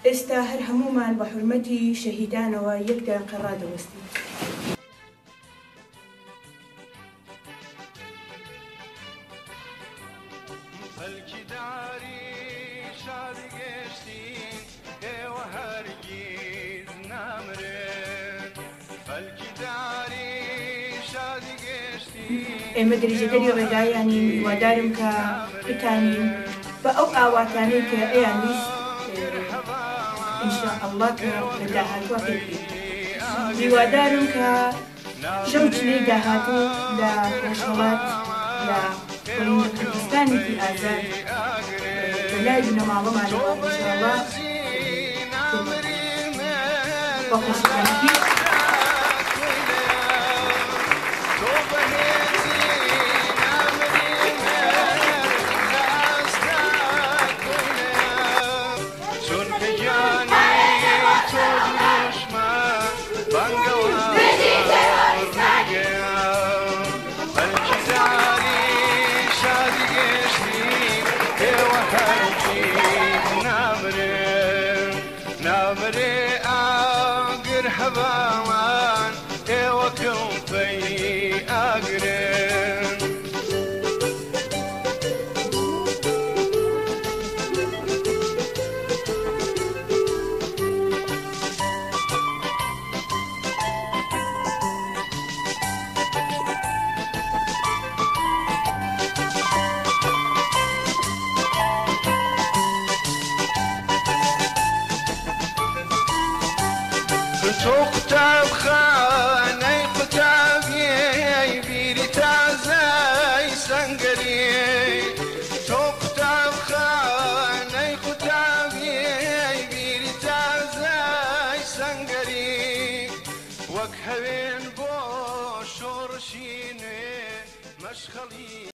ئێستا هەر هەمومان بە حورمەتی شەهیدانەوە یەکدایان قەڕادەوەستین. ئێمە دەریجەدەری ڕێگایانین، هیوادارم کە بتانین بە ئەو ئاواتانەی کە ئەیان ویست ئینشاءالله کە لە داهاتوە پێبین. هیوادارم کە ژەم چلەی داهاتوو لە ڕۆژهەڵات لە کوردستانێکی ئازاد بەلای بنەماڵەمانەوە ئینشاءالله بە خۆشحاڵی نامري آقر حباوان وكم في آقرن تختب خاني قتابي بيري تعزي سنقري تختب خاني قتابي بيري تعزي سنقري وكهوين بو شورشيني مشخلي